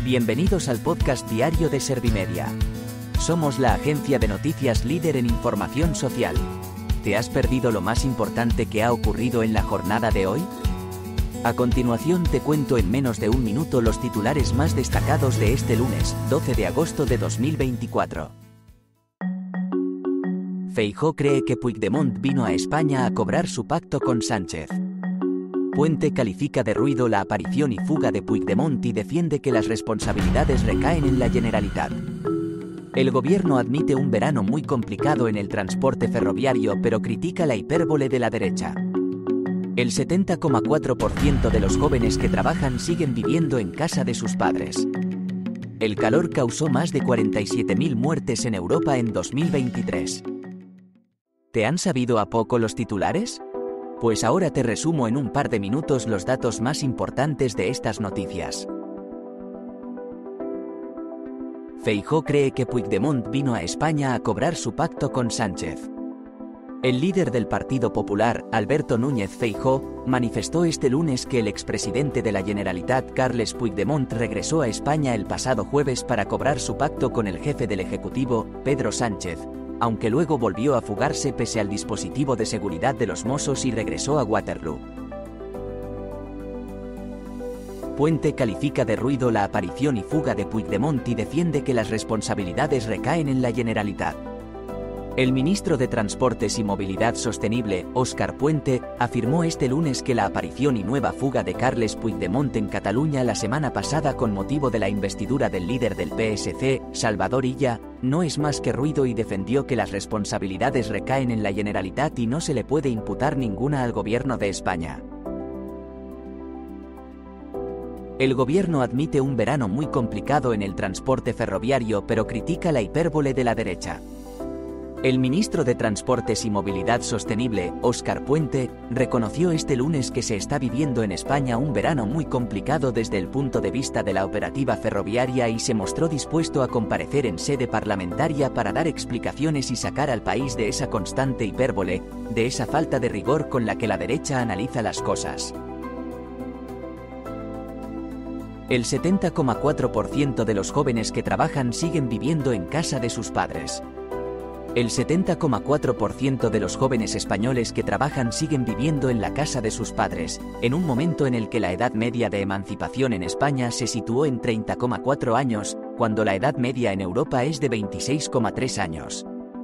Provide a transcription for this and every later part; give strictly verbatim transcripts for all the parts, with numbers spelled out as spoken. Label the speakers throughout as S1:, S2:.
S1: Bienvenidos al podcast diario de Servimedia. Somos la agencia de noticias líder en información social. ¿Te has perdido lo más importante que ha ocurrido en la jornada de hoy? A continuación te cuento en menos de un minuto los titulares más destacados de este lunes, doce de agosto de dos mil veinticuatro. Feijóo cree que Puigdemont vino a España a cobrar su pacto con Sánchez. Puente califica de ruido la aparición y fuga de Puigdemont y defiende que las responsabilidades recaen en la Generalitat. El gobierno admite un verano muy complicado en el transporte ferroviario, pero critica la hipérbole de la derecha. El setenta coma cuatro por ciento de los jóvenes que trabajan siguen viviendo en casa de sus padres. El calor causó más de cuarenta y siete mil muertes en Europa en dos mil veintitrés. ¿Te han sabido a poco los titulares? Pues ahora te resumo en un par de minutos los datos más importantes de estas noticias. Feijóo cree que Puigdemont vino a España a cobrar su pacto con Sánchez. El líder del Partido Popular, Alberto Núñez Feijóo, manifestó este lunes que el expresidente de la Generalitat, Carles Puigdemont, regresó a España el pasado jueves para cobrar su pacto con el jefe del Ejecutivo, Pedro Sánchez, aunque luego volvió a fugarse pese al dispositivo de seguridad de los Mossos y regresó a Waterloo. Puente califica de ruido la aparición y fuga de Puigdemont y defiende que las responsabilidades recaen en la Generalitat. El ministro de Transportes y Movilidad Sostenible, Óscar Puente, afirmó este lunes que la aparición y nueva fuga de Carles Puigdemont en Cataluña la semana pasada con motivo de la investidura del líder del P S C, Salvador Illa, no es más que ruido y defendió que las responsabilidades recaen en la Generalitat y no se le puede imputar ninguna al gobierno de España. El gobierno admite un verano muy complicado en el transporte ferroviario, pero critica la hipérbole de la derecha. El ministro de Transportes y Movilidad Sostenible, Óscar Puente, reconoció este lunes que se está viviendo en España un verano muy complicado desde el punto de vista de la operativa ferroviaria y se mostró dispuesto a comparecer en sede parlamentaria para dar explicaciones y sacar al país de esa constante hipérbole, de esa falta de rigor con la que la derecha analiza las cosas. El setenta coma cuatro por ciento de los jóvenes que trabajan siguen viviendo en casa de sus padres. El setenta coma cuatro por ciento de los jóvenes españoles que trabajan siguen viviendo en la casa de sus padres, en un momento en el que la edad media de emancipación en España se situó en treinta coma cuatro años, cuando la edad media en Europa es de veintiséis coma tres años.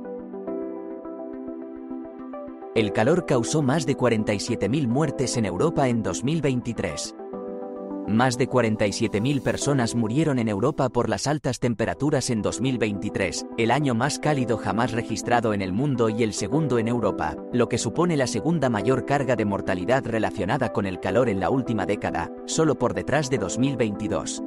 S1: El calor causó más de cuarenta y siete mil muertes en Europa en dos mil veintitrés. Más de cuarenta y siete mil personas murieron en Europa por las altas temperaturas en dos mil veintitrés, el año más cálido jamás registrado en el mundo y el segundo en Europa, lo que supone la segunda mayor carga de mortalidad relacionada con el calor en la última década, solo por detrás de dos mil veintidós.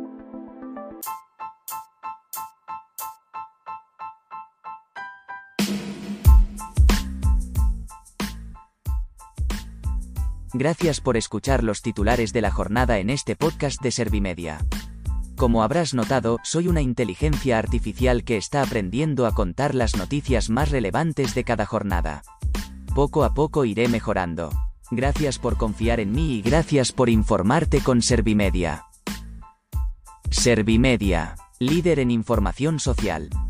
S1: Gracias por escuchar los titulares de la jornada en este podcast de Servimedia. Como habrás notado, soy una inteligencia artificial que está aprendiendo a contar las noticias más relevantes de cada jornada. Poco a poco iré mejorando. Gracias por confiar en mí y gracias por informarte con Servimedia. Servimedia, líder en información social.